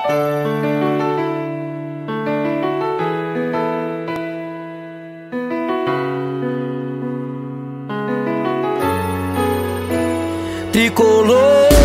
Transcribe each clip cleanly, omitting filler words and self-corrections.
Tricolor,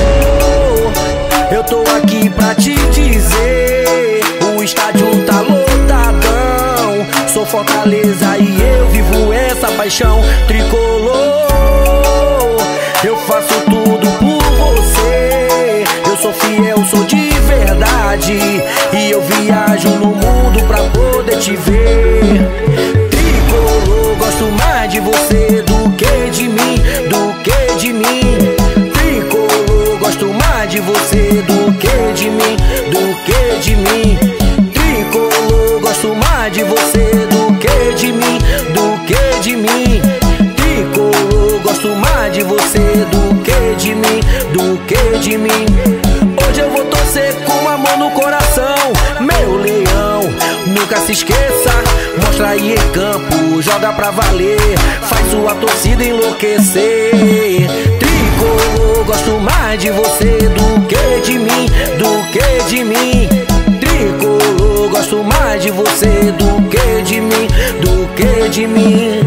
eu tô aqui pra te dizer, o estádio tá lotadão. Sou Fortaleza e eu vivo essa paixão. Tricolor, eu faço tudo por você. Eu sou fiel, sou de verdade, e eu viajo no mundo pra poder te ver. Tricolor, gosto mais de você do que de mim, do que de mim. Tricolor, gosto mais de você do que de mim, do que de mim. Tricolor, gosto mais de você do que de mim, do que de mim. Tricolor, gosto mais de você do que de mim, do que de mim. Hoje eu vou torcer com amor no coração, meu leão, nunca se esqueça. Mostra aí em campo, joga pra valer, faz sua torcida enlouquecer. Tricolor, gosto mais de você do que de mim, do que de mim. Tricolor, gosto mais de você do que de mim, do que de mim.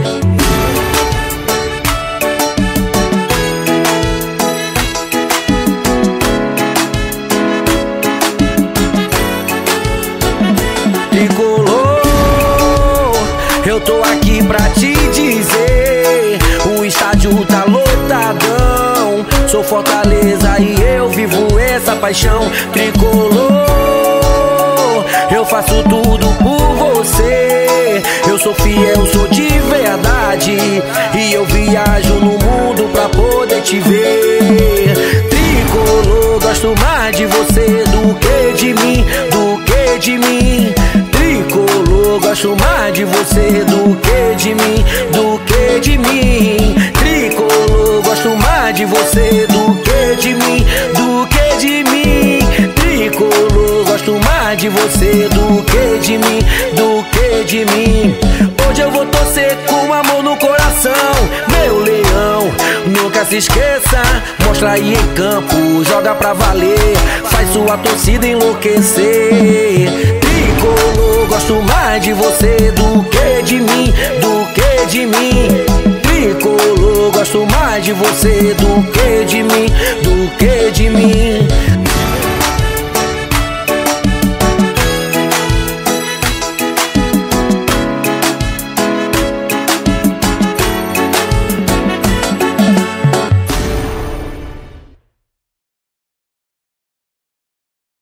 Tricolor, eu tô aqui pra te dizer, o estádio tá lotadão. Sou Fortaleza e eu vivo essa paixão. Tricolor, eu faço tudo por você. Eu sou fiel, sou de verdade, e eu viajo no mundo pra poder te ver. Tricolor, gosto mais de você do que de mim, do que de mim. Tricolor, gosto mais de você do que de mim, do que de mim. Tricolor, gosto mais de você do que de mim, do que de mim. Tricolor, gosto mais de você do que de mim, do que de mim. Hoje eu vou torcer com amor no coração, meu leão, nunca se esqueça. Mostra aí em campo, joga pra valer, faz sua torcida enlouquecer. Tricolor, gosto mais de você do que de mim, do que de mim. Tricolor, gosto mais de você do que de mim, do que de mim.